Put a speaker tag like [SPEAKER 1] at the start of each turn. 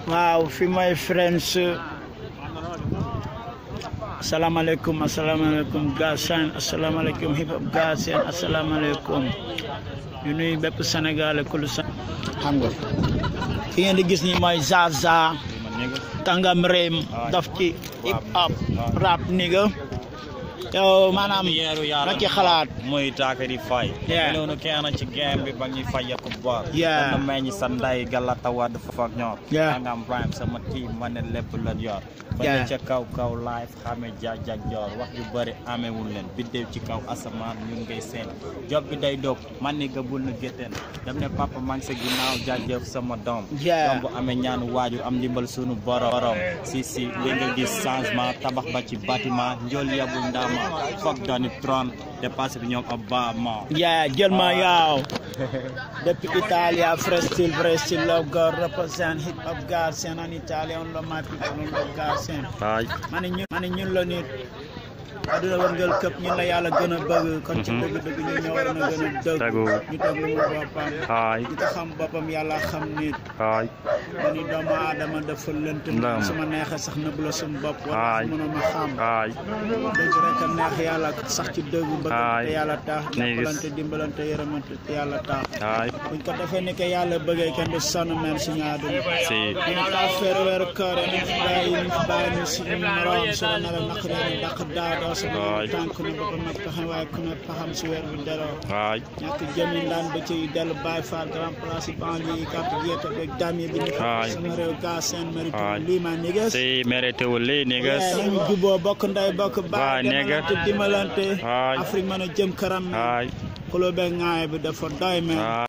[SPEAKER 1] Wow, for my friends. Assalamu alaikum, Gassan, assalamu alaikum, hip hop Gassan, assalamu alaikum. You know, bepp Sénégal ko lu xam nga. Ki ngeen di gis ni mooy Zaza Tangam Rem daf ci hip hop rap nigga. Yo manam la ci xalaat
[SPEAKER 2] moy taaka di fay noonu kenn ci game bi ba ñuy fay ko bor na meñ sa nday galata wad fa ak ñoo ngam rhyme sama team mané lepp la yor ba ci kaw live xamé jaajak jor wax yu bari amé wul len biddew ci kaw asaman ñu ngay seen job bi day dop man ni ga bul na geten dem ne papa man sa ginaaw jaajëf sama dom bu amé ñaan waaju am dimbal sunu borom si li nga gis changement tabax ba ci bâtiment ndol yabu ndama fuck Donald Trump dépassé bi ñom Obama
[SPEAKER 1] jël ma yaaw depuis Italia fresh still love God represent hip hop Gassan en Italia on my people on love Gassan man ñun la nit aduna wërngal këpp ñun la yàlla gën a bëgg kon ci dëgg ñu ñoo war na gën a dëgg ñu teg lu boppam ñu ko xam boppam yàlla xam nit ni doomu aadama dafa lënt sama neexee sax na bu la suñu bopp war mëna ma xam dëgg rek a neex yàlla sax ci dëgg bëgg te yàlla tax dimbalante yërëmante te yàlla tax buñ ko defee ni ko yàlla bëggee kenn du sonn même suñu àdduna ñu ta faire weeru koor ñu bàyyi ñu suñu morom suñu nara naqaree dàq daa tank na bopam nak taxay way ku ne taxam ci wër bi delo ñak jëmi ndan ba ci del bay fa grand place banlieue carte guette ak dami bi ni sama rew Gassan mérite li ma niggas
[SPEAKER 2] si mérite wu li niggas
[SPEAKER 1] ñu jubo bokk nday bokk ba te dimbalante Afrique mëna jëm karam ko lo be ngaay bi dafa doy